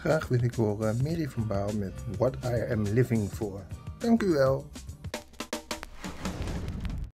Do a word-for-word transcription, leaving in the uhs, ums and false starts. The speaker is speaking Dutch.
Graag wil ik horen Mary van Baal met What I Am Living For. Dank u wel.